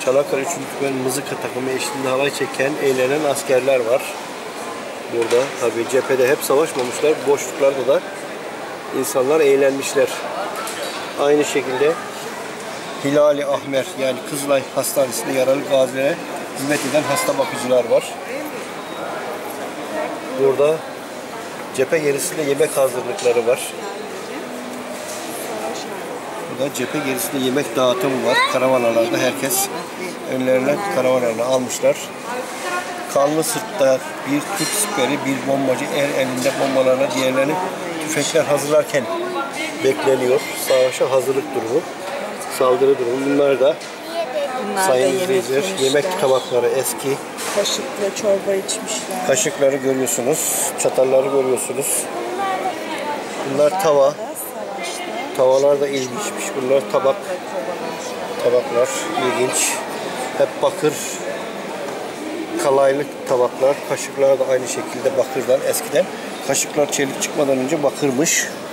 Çanakkale 3. Tümen mızıka takımı eşliğinde halay çeken, eğlenen askerler var. Burada tabii cephede hep savaşmamışlar. Boşluklarda da insanlar eğlenmişler. Aynı şekilde Hilali Ahmer yani Kızılay Hastanesi'nde yaralı gazilere hizmet eden hasta bakıcılar var. Burada cephe gerisinde yemek hazırlıkları var. Burada cephe gerisinde yemek dağıtımı var. Karavanalarda herkes önlerine karavanalarını almışlar. Kanlı sırtta bir Türk siperi, bir bombacı elinde bombalarla diğerlerini tüfekler hazırlarken bekleniyor. Savaşa hazırlık durumu, saldırı durumu. Bunlar da sayın izleyiciler, yemek tabakları eski. Kaşıkla çorba içmişler. Kaşıkları görüyorsunuz, çatalları görüyorsunuz. Bunlar tava. Tavalar da ilginçmiş. Bunlar tabaklar ilginç. Hep bakır. Kalaylı tabaklar. Kaşıklar da aynı şekilde bakırdan. Eskiden kaşıklar çelik çıkmadan önce bakırmış.